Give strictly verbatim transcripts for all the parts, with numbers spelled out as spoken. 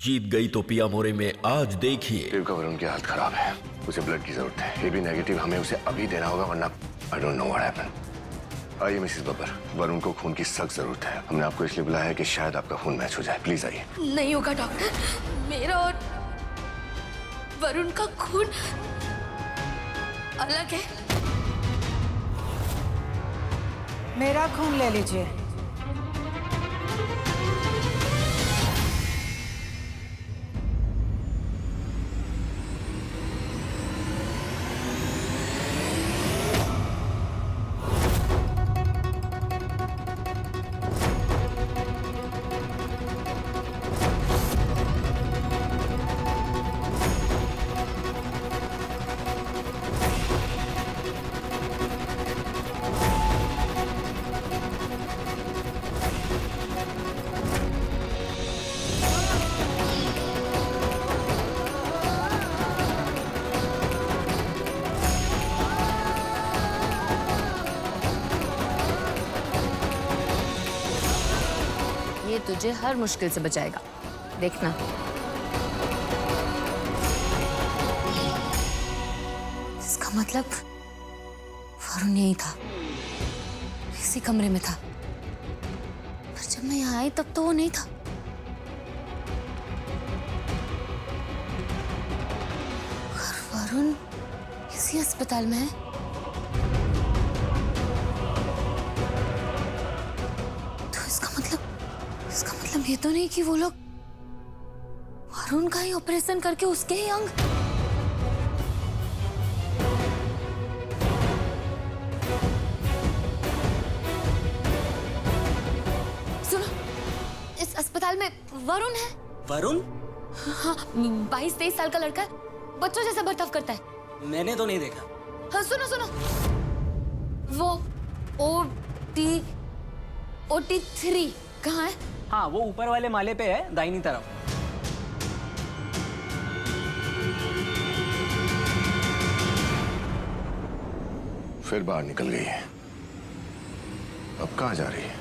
जीत गई तो पिया मोरे में आज देखिए। देव का वरुण की हालत खराब है, उसे ब्लड की जरूरत है। ए बी नेगेटिव हमें उसे अभी देना होगा, वरना I don't know what happened. आइए मिसेस बब्बर, वरुण को खून की सख्त जरूरत है। हमने आपको इसलिए बुलाया है कि शायद आपका खून मैच हो जाए। प्लीज आइए। नहीं होगा डॉक्टर, मेरा और वरुण का खून अलग है। मेरा खून ले लीजिए। ये तुझे हर मुश्किल से बचाएगा, देखना। इसका मतलब वरुण यही था, इसी कमरे में था। पर जब मैं यहाँ आई तब तो वो नहीं था। और वरुण इसी अस्पताल में है। तो इसका मतलब इसका मतलब ये तो नहीं कि वो लोग वरुण का ही ऑपरेशन करके उसके ही अंग। सुनो, इस अस्पताल में वरुण है। वरुण? हाँ, बाईस तेईस साल का लड़का है, बच्चों जैसा बर्ताव करता है। मैंने तो नहीं देखा। हाँ, सुनो सुनो, वो O T O T three कहाँ है? हाँ, वो ऊपर वाले माले पे है, दाहिनी तरफ। फिर बाहर निकल गई है। अब कहाँ जा रही है?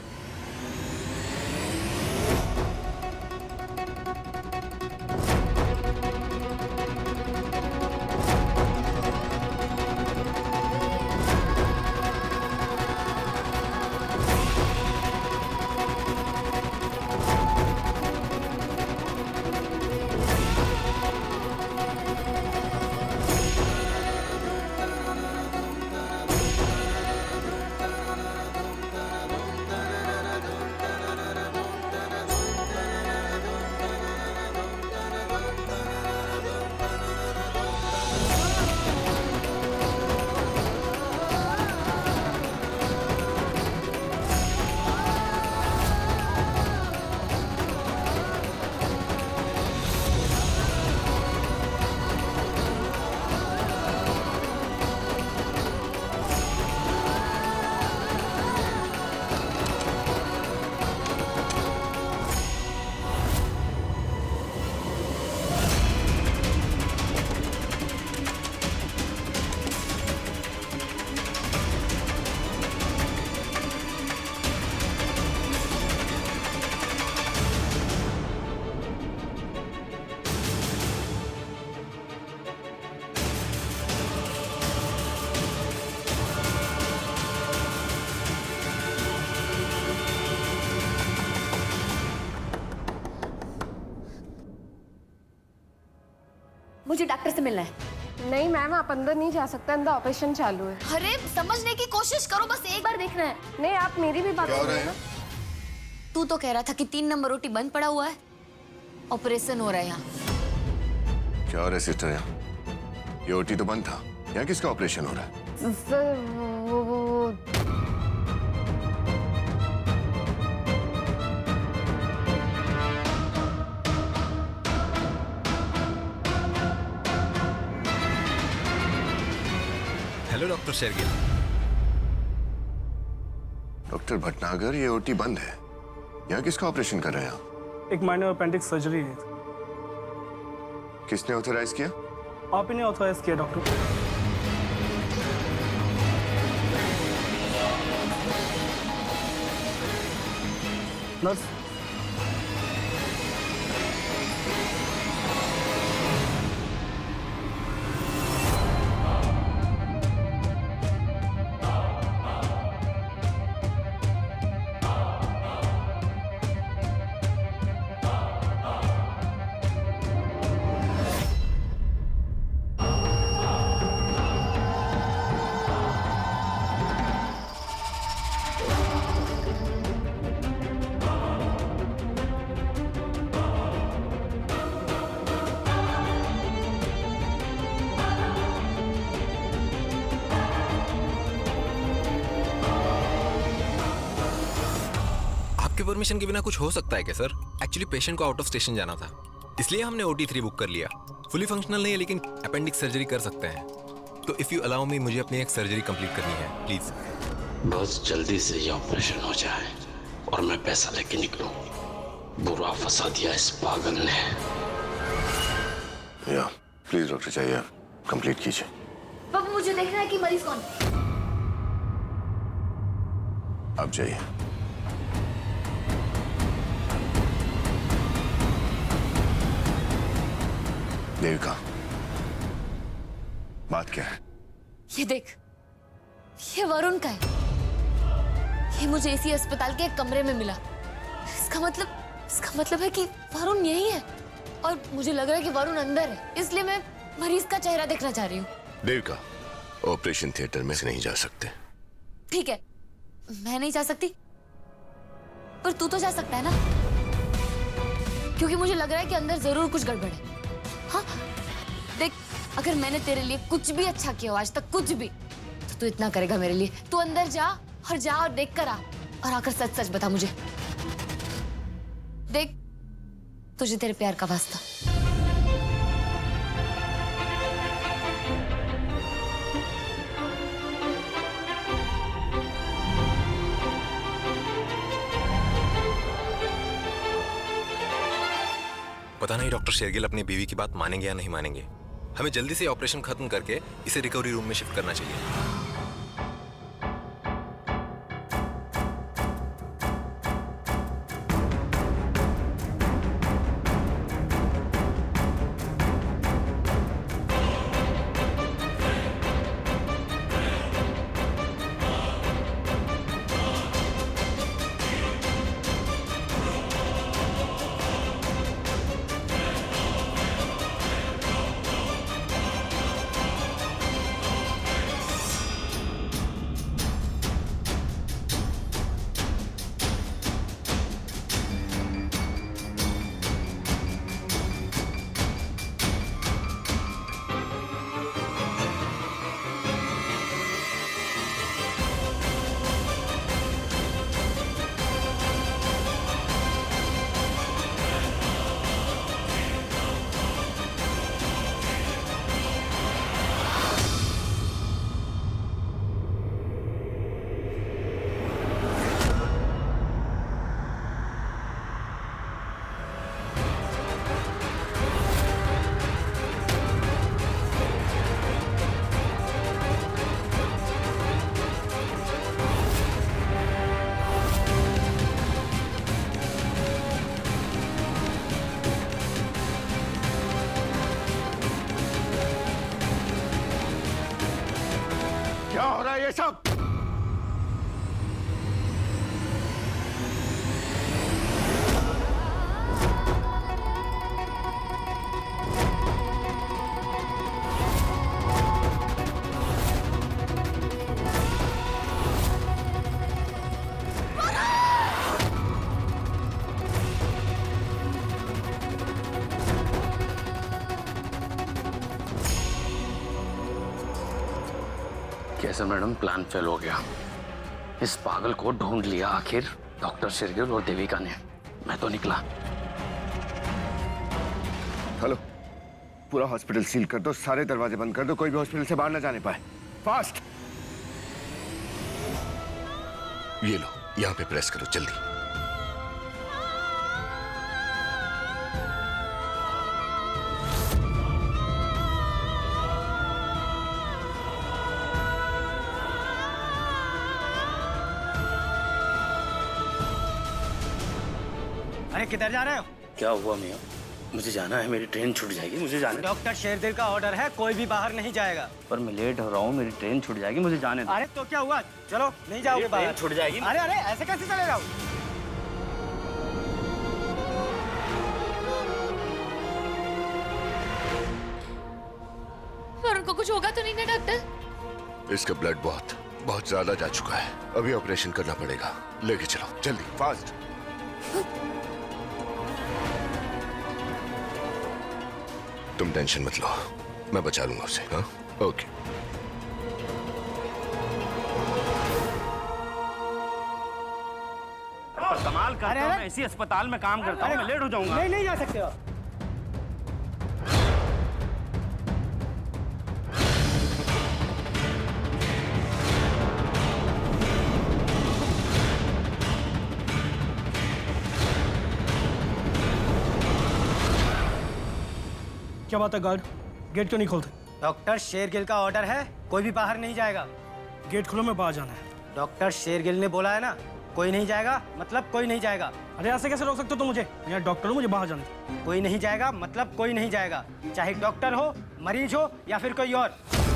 मुझे डॉक्टर से मिलना है। नहीं मैम, आप अंदर नहीं जा सकते, अंदर ऑपरेशन चालू है। अरे समझने की कोशिश करो, बस एक बार देखना है। नहीं, आप मेरी भी बात करो ना। तू तो कह रहा था कि तीन नंबर ओटी बंद पड़ा हुआ है, ऑपरेशन हो रहा है यहाँ। क्या हो रहा है सिस्टर? यहाँ ये ओटी तो बंद था, यहाँ किसका ऑपरेशन हो रहा है? सर वो वो hello doctor Shergill. Doctor Bhatnagar, ये ओटी बंद है, यहाँ किसका ऑपरेशन कर रहे हैं आप? एक माइनर अपेंडिक्स सर्जरी है। किसने ऑथराइज किया? आप ही ने ऑथराइज किया डॉक्टर। नर्स। आपकी परमिशन के बिना कुछ हो सकता है क्या सर? एक्चुअली पेशेंट को आउट ऑफ स्टेशन जाना था, इसलिए हमने ओ टी थ्री बुक कर लिया। फुली फंक्शनल नहीं है लेकिन अपेंडिक्स सर्जरी कर सकते हैं। तो इफ यू अलाउ मी, मुझे अपनी एक सर्जरी कंप्लीट करनी है प्लीज। बहुत जल्दी से ये ऑपरेशन हो जाए और मैं पैसा लेके निकलूं। बुरा फंसा दिया इस पागल ने। या प्लीज डॉक्टर चाहिए, कंप्लीट कीजिए। पापा मुझे देखना है कि मरीज कौन है। आप जाइए। देविका, बात क्या है? ये देख, ये वरुण का है। ये मुझे इसी अस्पताल के एक कमरे में मिला। इसका मतलब इसका मतलब है कि वरुण यही है और मुझे लग रहा है कि वरुण अंदर है, इसलिए मैं मरीज का चेहरा देखना चाह रही हूँ। देविका, ऑपरेशन थिएटर में से नहीं जा सकते। ठीक है, मैं नहीं जा सकती, पर तू तो जा सकता है ना, क्योंकि मुझे लग रहा है कि अंदर जरूर कुछ गड़बड़ है। हाँ देख, अगर मैंने तेरे लिए कुछ भी अच्छा किया हो आज तक, कुछ भी, तो तू इतना करेगा मेरे लिए। तू अंदर जा और जा और देख कर आ, और आकर सच सच बता मुझे। देख, तुझे तेरे प्यार का वास्ता। पता नहीं डॉक्टर शेरगिल अपनी बीवी की बात मानेंगे या नहीं मानेंगे। हमें जल्दी से ऑपरेशन खत्म करके इसे रिकवरी रूम में शिफ्ट करना चाहिए। क्या हो रहा है ये सब? कैसे मैडम, प्लान फेल हो गया। इस पागल को ढूंढ लिया आखिर डॉक्टर शेरगिल और देविका ने। मैं तो निकला। हेलो, पूरा हॉस्पिटल सील कर दो, सारे दरवाजे बंद कर दो, कोई भी हॉस्पिटल से बाहर ना जाने पाए। फास्ट। ये लो, यहाँ पे प्रेस करो जल्दी। अरे किधर जा रहे हो? क्या हुआ मियाँ? मुझे जाना है, मेरी ट्रेन छूट जाएगी, मुझे जाना है। डॉक्टर शेरगिल का ऑर्डर है, कोई भी बाहर नहीं जाएगा। पर मैं लेट हो रहा हूँ, मेरी ट्रेन छूट जाएगी, मुझे जाने दो। अरे तो क्या हुआ, चलो नहीं जाओगे बाहर। ट्रेन छूट जाएगी। अरे अरे ऐसे कैसे चले जाओ? वरुण को कुछ होगा तो नहीं ना डॉक्टर? इसका ब्लड बहुत बहुत ज्यादा जा चुका है, अभी ऑपरेशन करना पड़ेगा। लेके चलो जल्दी, फास्ट। तुम टेंशन मत लो, मैं बचा लूंगा उसे। हाँ, ओके। जाओ। कमाल करता हूँ, मैं इसी अस्पताल में काम करता हूँ, मैं लेट हो जाऊंगा। नहीं नहीं जा सकते हो। क्या बात है गार्ड, गेट क्यों नहीं खोलते? डॉक्टर शेरगिल का ऑर्डर है, कोई भी बाहर नहीं जाएगा। गेट खोलो, मैं बाहर जाना है। डॉक्टर शेरगिल ने बोला है ना, कोई नहीं जाएगा मतलब कोई नहीं जाएगा। अरे ऐसे कैसे रोक सकते हो तुम मुझे? मैं यहाँ डॉक्टर हूँ, मुझे बाहर जाना है। कोई नहीं जाएगा मतलब कोई नहीं जाएगा, चाहे डॉक्टर हो, मरीज हो या फिर कोई और।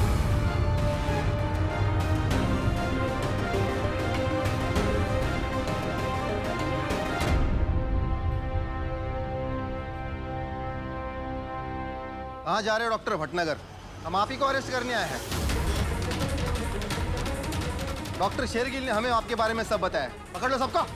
कहाँ जा रहे हो डॉक्टर भटनागर? हम आप ही को अरेस्ट करने आए हैं। डॉक्टर शेरगिल ने हमें आपके बारे में सब बताया। पकड़ लो सबको।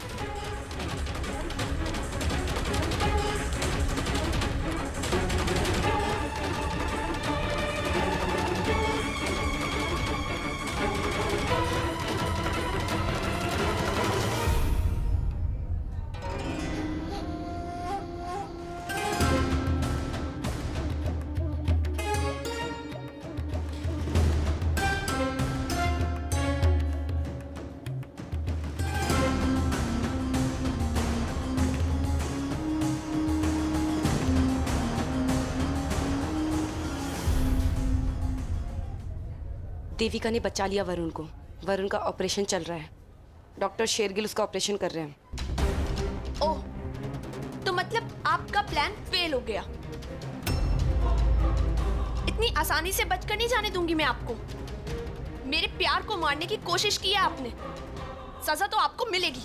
देविका ने बचा लिया वरुण को। वरुण का ऑपरेशन चल रहा है, डॉक्टर शेरगिल उसका ऑपरेशन कर रहे हैं। ओह, तो मतलब आपका प्लान फेल हो गया। इतनी आसानी से बचकर नहीं जाने दूंगी मैं आपको। मेरे प्यार को मारने की कोशिश की है आपने, सजा तो आपको मिलेगी।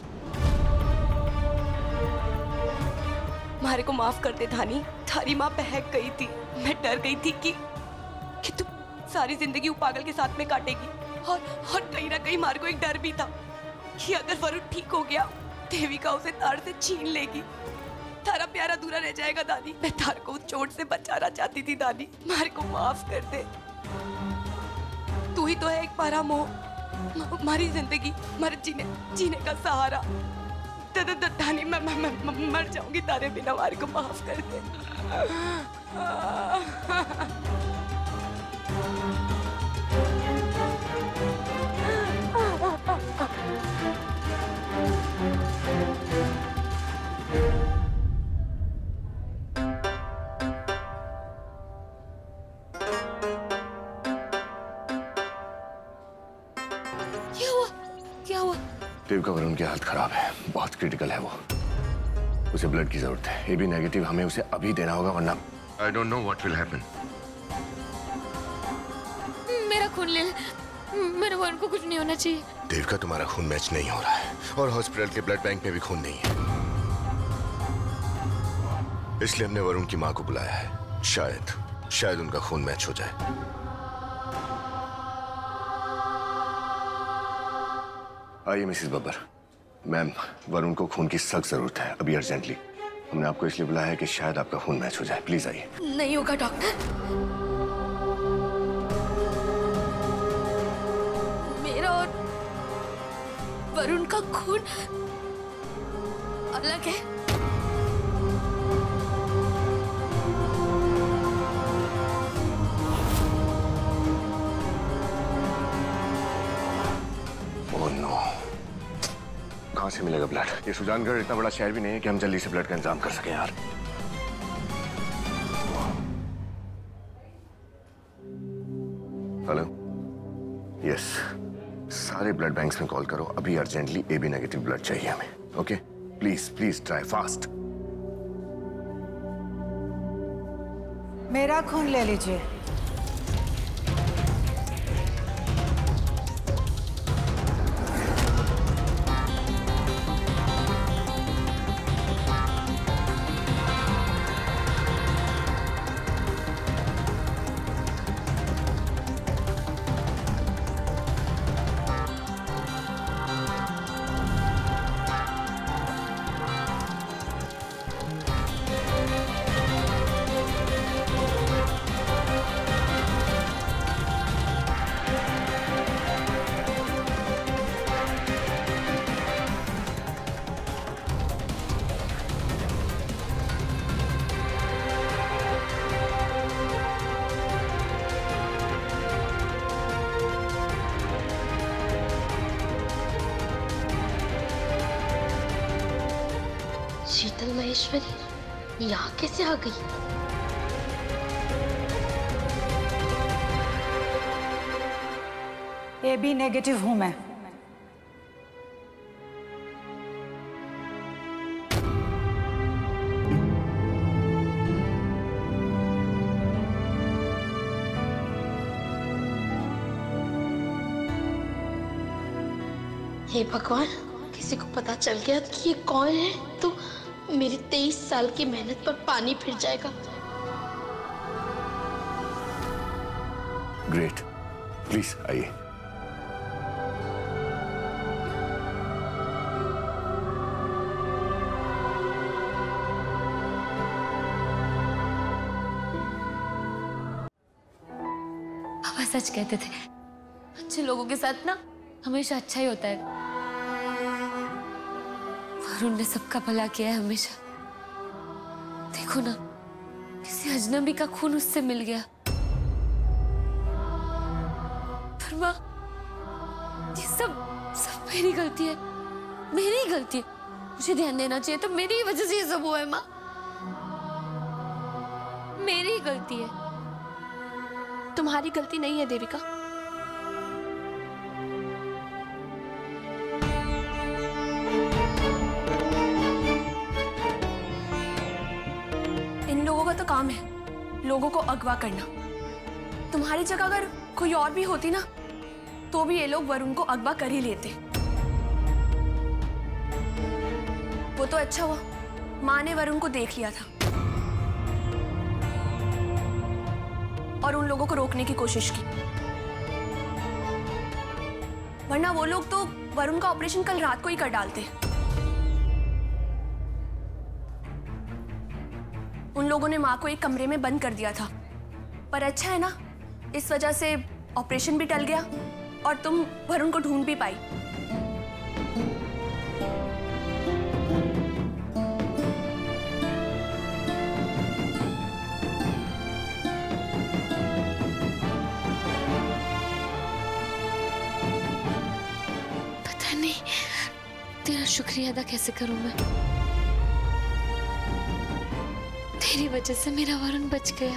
मारे को माफ कर दे धानी, थारी माँ बहक गई थी। मैं डर गई थी कि कि तू सारी जिंदगी वो पागल के साथ में काटेगी, और और कहीं ना कहीं मारे को एक डर भी था कि अगर वरुण ठीक हो गया, देविका उसे तार से छीन लेगी, तारा प्यार अधूरा रह जाएगा। दादी, मैं तार को उस चोट से बचाना चाहती थी। दादी, मारे को माफ कर दे। तू ही तो है एक पारा मोह, हमारी जिंदगी, हमारे जीने जीने का सहारा। दादी, मैं, मैं, मैं, मैं मर जाऊंगी तारे बिना। मारे को माफ कर दे। क्या हुआ? क्या हुआ? देविका वरुण की हालत खराब है, बहुत क्रिटिकल है वो। उसे ब्लड की जरूरत है। ए बी नेगेटिव हमें उसे अभी देना होगा, वरना I don't know what will happen. मेरा खून ले, मेरे वरुण को कुछ नहीं होना चाहिए। देविका, तुम्हारा खून मैच नहीं हो रहा है और हॉस्पिटल के ब्लड बैंक में भी खून नहीं है, इसलिए हमने वरुण की माँ को बुलाया है। शायद शायद उनका खून मैच हो जाए। आइए मिसेस बब्बर। मैम, वरुण को खून की सख्त जरूरत है, अभी अर्जेंटली। हमने आपको इसलिए बुलाया है कि शायद आपका खून मैच हो जाए। प्लीज आइए। नहीं होगा डॉक्टर, मेरा और वरुण का खून अलग है। ओह नो, कहाँ से मिलेगा ब्लड? ये सुजानगढ़ इतना बड़ा शहर भी नहीं है कि हम जल्दी से ब्लड का इंतजाम कर सकें यार। हेलो, यस, सारे ब्लड बैंक्स में कॉल करो, अभी urgently A B negative blood चाहिए हमें। Okay, please please try fast. मेरा खून ले लीजिए। शीतल महेश्वरी यहाँ कैसे आ गई? ए बी नेगेटिव हूं मैं। हे भगवान, किसी को पता चल गया कि ये कौन है तो मेरी तेईस साल की मेहनत पर पानी फिर जाएगा। ग्रेट, प्लीज आइए। पापा सच कहते थे, अच्छे लोगों के साथ ना हमेशा अच्छा ही होता है। वरुण ने सबका भला किया है हमेशा। देखो ना, किसी अजनबी का खून उससे मिल गया। पर माँ, ये सब सब मेरी गलती है, मेरी ही गलती है। मुझे ध्यान देना चाहिए, तो मेरी ही वजह से ये सब हुआ है माँ। मेरी ही गलती है। तुम्हारी गलती नहीं है देविका। इन लोगों का तो काम है लोगों को अगवा करना। तुम्हारी जगह अगर कोई और भी होती ना, तो भी ये लोग वरुण को अगवा कर ही लेते। वो तो अच्छा हुआ माँ ने वरुण को देख लिया था और उन लोगों को रोकने की कोशिश की, वरना वो लोग तो वरुण का ऑपरेशन कल रात को ही कर डालते। उन लोगों ने माँ को एक कमरे में बंद कर दिया था, पर अच्छा है ना, इस वजह से ऑपरेशन भी टल गया और तुम वरुण को ढूंढ भी पाई। पता नहीं तेरा शुक्रिया अदा कैसे करूं मैं। तेरी वजह से मेरा वरुण बच गया।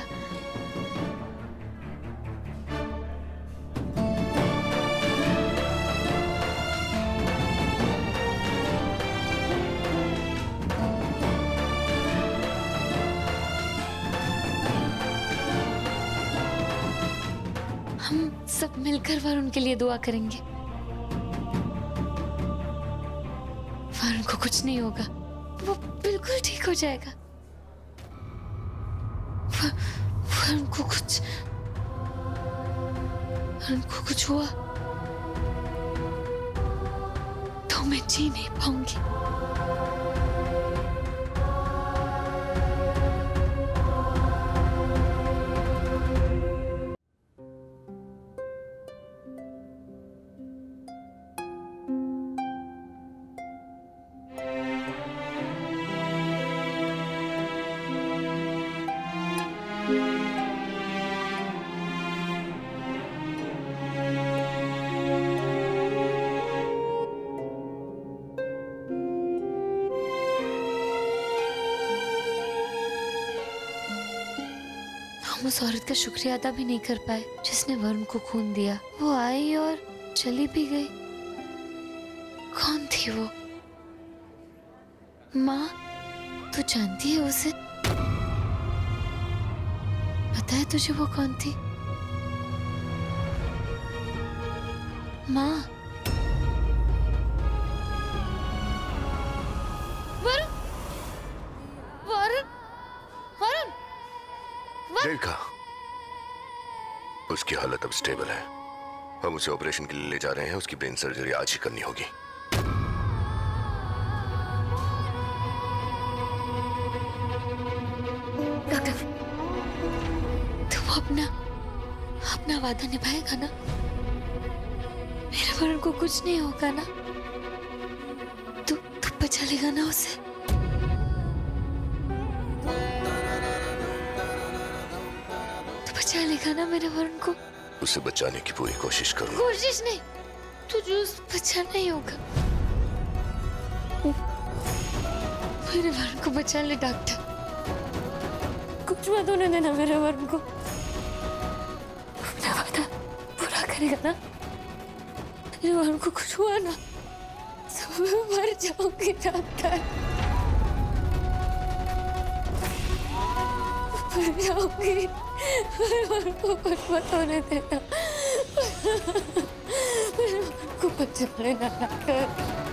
हम सब मिलकर वरुण के लिए दुआ करेंगे। वरुण को कुछ नहीं होगा, वो बिल्कुल ठीक हो जाएगा। वरुण को कुछ वरुण को कुछ हुआ तो मैं जी नहीं पाऊंगी। हम उस औरत का शुक्रिया अदा भी नहीं कर पाए जिसने वरुण को खून दिया। वो आई और चली भी गई। कौन थी वो? माँ, तू जानती है उसे? पता है तुझे वो कौन थी? माँ, वरुण, वरुण, वरुण, देखा, उसकी हालत अब स्टेबल है। हम उसे ऑपरेशन के लिए ले जा रहे हैं। उसकी ब्रेन सर्जरी आज ही करनी होगी। डॉक्टर, तुम अपना अपना वादा निभाएगा ना? मेरे वरुण को कुछ नहीं होगा ना? तू तू बचा लेगा ना उसे? बचा लेगा ना मेरे वरुण को? उसे बचाने की पूरी कोशिश करूंगा। कोशिश नहीं, तुझे उसे बचाना ही होगा। मेरे वरुण को बचा ले डॉक्टर, कुछ मत होने देना मेरे वरुण को। अपना वादा पूरा करेगा ना? मेरे वरुण को कुछ हुआ ना तो मैं मर जाऊंगी डॉक्टर, मर जाऊंगी। मेरे वरुण को कुछ मत होने देना, मेरे वरुण को बचा लेना डॉक्टर।